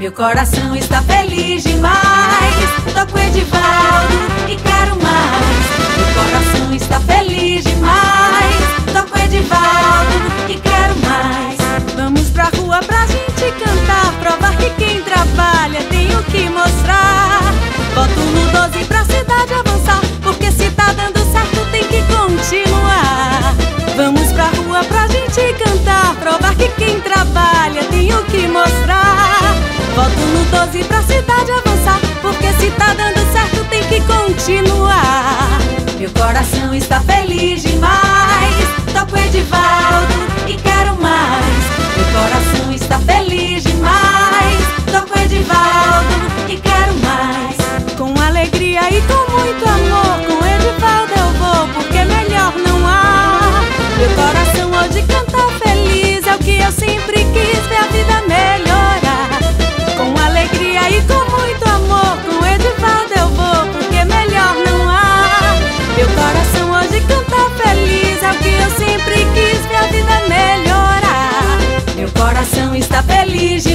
Meu coração está feliz demais. Toco Edivaldo e quero mais. Meu coração está feliz demais. Toco Edivaldo e quero mais. Vamos pra rua pra gente cantar, provar que quem trabalha tem o que mostrar. Boto no 12 pra cidade avançar, porque se tá dando certo tem que continuar. Vamos pra rua pra gente cantar, provar que quem trabalha tem o que mostrar. Boto no 12 pra cidade avançar, porque se tá dando certo tem que continuar. Meu coração está feliz demais. Toco Edivaldo e quero mais. Meu coração está feliz demais. Toco Edivaldo e quero mais. Com alegria e com muito amor, com Edivaldo eu vou, porque melhor não há. Meu coração hoje canta feliz, é o que eu sempre quis, ver a vida melhorar. Com alegria e com muito amor, com Edivaldo eu vou, porque melhor não há. Meu coração hoje canta feliz, é o que eu sempre quis, ver a vida melhorar. Meu coração está feliz